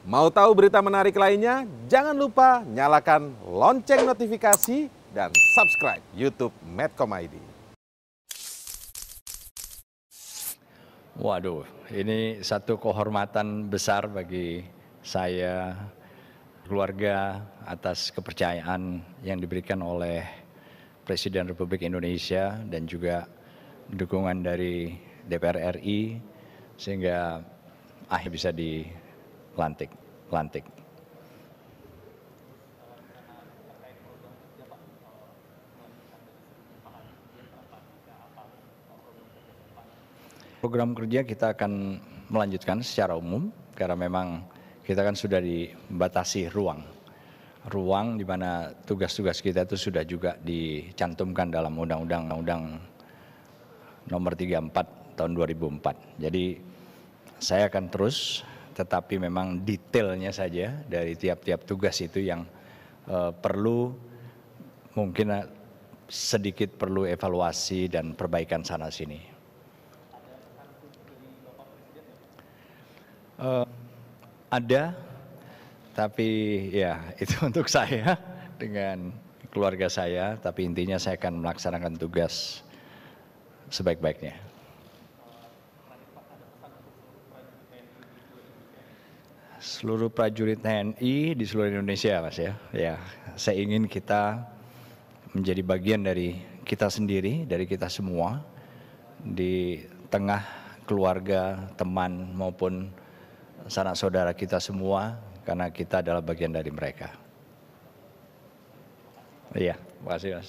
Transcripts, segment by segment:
Mau tahu berita menarik lainnya? Jangan lupa nyalakan lonceng notifikasi dan subscribe YouTube Medcom ID. Waduh, ini satu kehormatan besar bagi saya, keluarga, atas kepercayaan yang diberikan oleh Presiden Republik Indonesia dan juga dukungan dari DPR RI sehingga akhirnya bisa dilantik. Program kerja kita akan melanjutkan secara umum karena memang kita kan sudah dibatasi ruang di mana tugas-tugas kita itu sudah juga dicantumkan dalam Undang-Undang Nomor 34 Tahun 2004. Jadi saya akan terus, tetapi memang detailnya saja dari tiap-tiap tugas itu yang perlu mungkin sedikit perlu evaluasi dan perbaikan sana sini. Ada, tapi ya itu untuk saya dengan keluarga saya, tapi intinya saya akan melaksanakan tugas sebaik-baiknya. Seluruh prajurit TNI di seluruh Indonesia, Mas ya. Ya, saya ingin kita menjadi bagian dari kita sendiri, dari kita semua di tengah keluarga, teman maupun sanak saudara kita semua karena kita adalah bagian dari mereka. Iya, makasih Mas.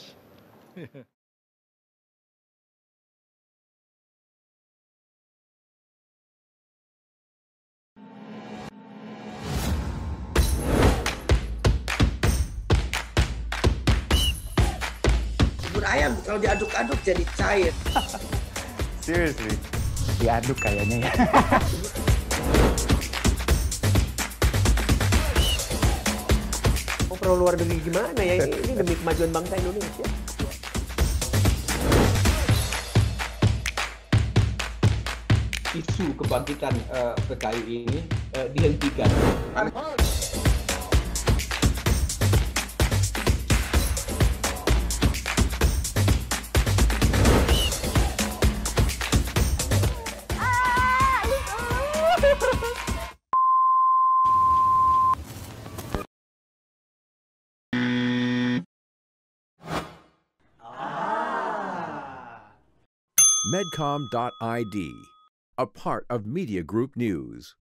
Bubur ayam kalau diaduk-aduk jadi cair. Seriously, diaduk kayaknya ya. Mau pro luar negeri gimana ya? Ini demi kemajuan bangsa Indonesia. Isu kebangkitan PKI ini dihentikan. Medcom.id, a part of Media Group News.